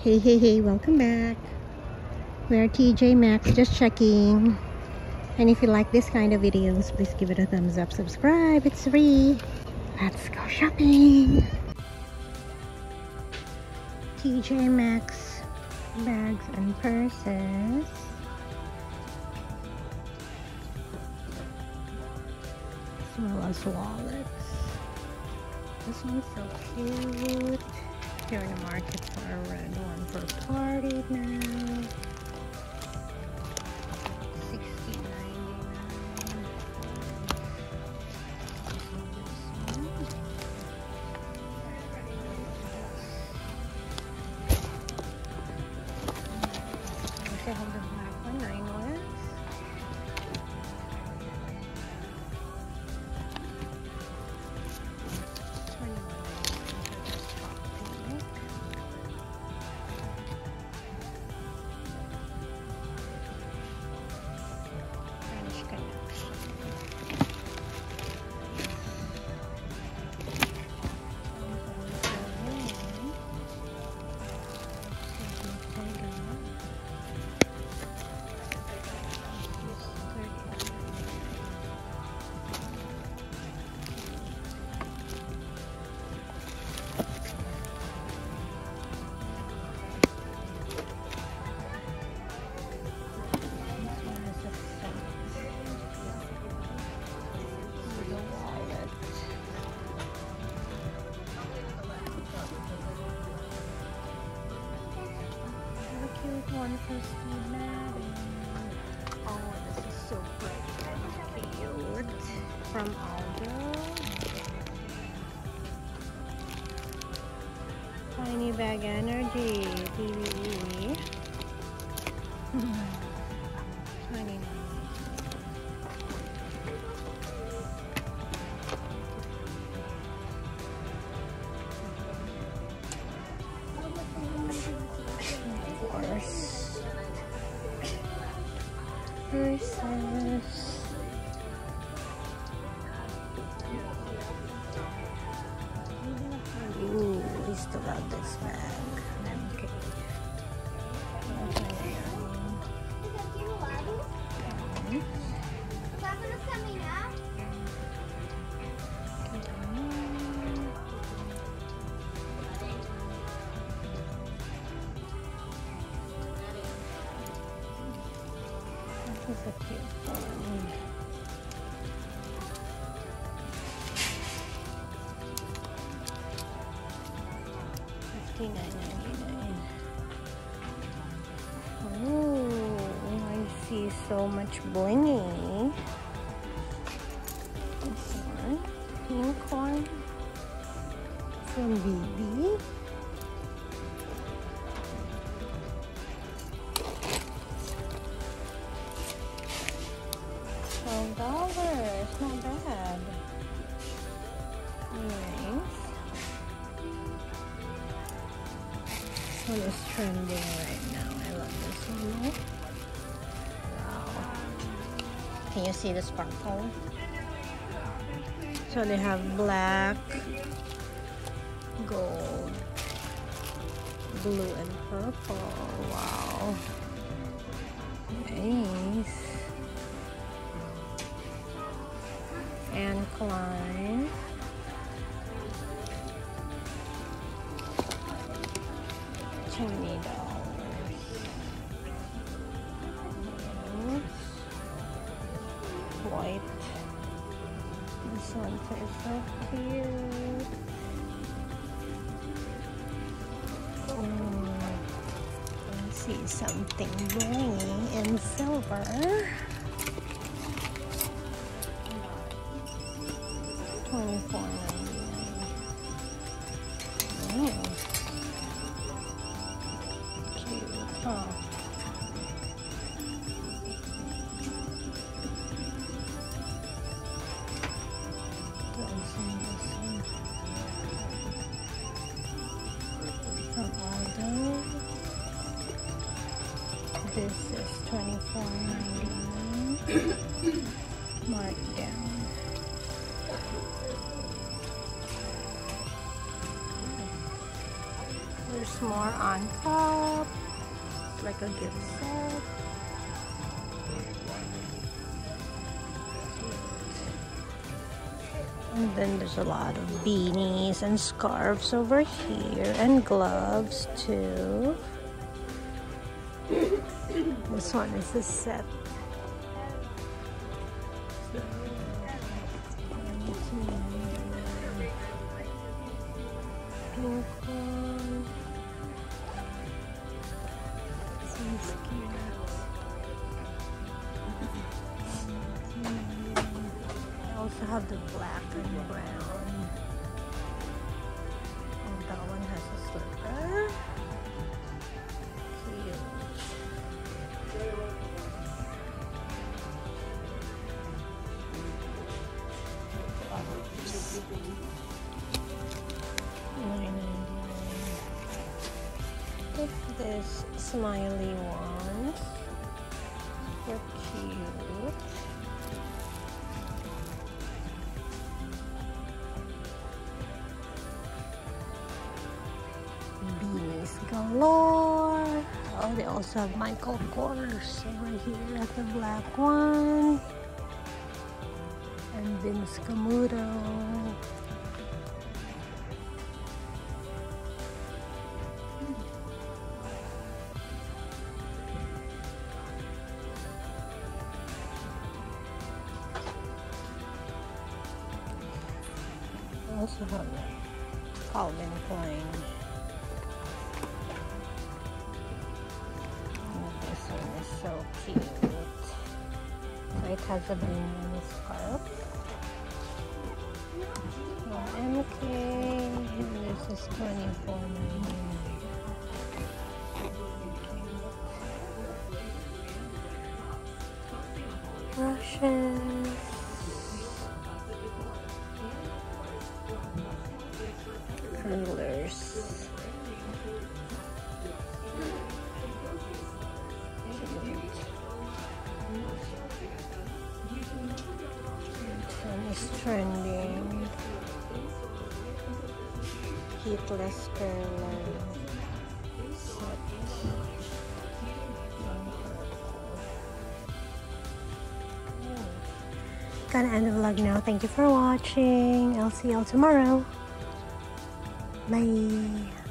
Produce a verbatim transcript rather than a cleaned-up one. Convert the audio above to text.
Hey, hey, hey, welcome back. We're T J Maxx, just checking. And if you like this kind of videos, please give it a thumbs up, subscribe, it's free. Let's go shopping. T J Maxx bags and purses. As well as wallets. This one's so cute. Here in the market for a red one for party now. sixteen ninety-nine. I have the black one, nine ones. One for Steve Madden. Oh, this is so pretty and cute. From Aldo. Tiny Bag Energy. T V E. twenty-nine. Purses. Ooh, we still have this bag. Okay. This is a cute one. fifty-nine ninety-nine. Oh, I see so much blingy. This one, pink one from B B. twelve dollars, not bad. Nice. This one is trending right now. I love this one. Wow. Can you see the sparkle? So they have black, gold, blue, and purple. Wow. Nice. And Klein. Twenty dollars. White. This one is so cute. Mm. I see something blingy in silver. twenty-four ninety-nine. Mm. Cute, huh? From Aldo. This is twenty-four ninety-nine. Marked down. There's more on top, like a gift set. And then there's a lot of beanies and scarves over here, and gloves too. This one is a set. Pink one. This one's cute. I also have the black and brown. And that one has a slipper. Cute. Look, this smiley one. So cute. Beanies galore. Oh, they also have Michael Kors over here at the black one. And Vince Camuto. I also have Calvin Klein. Oh, this one is so cute. So it has a beanie scarf. Oh, M K. This is twenty-four ninety-nine. Brushes. Curlers. This one is trending. Heatless curler set. Gonna end the vlog now. Thank you for watching. I'll see y'all tomorrow. Bye.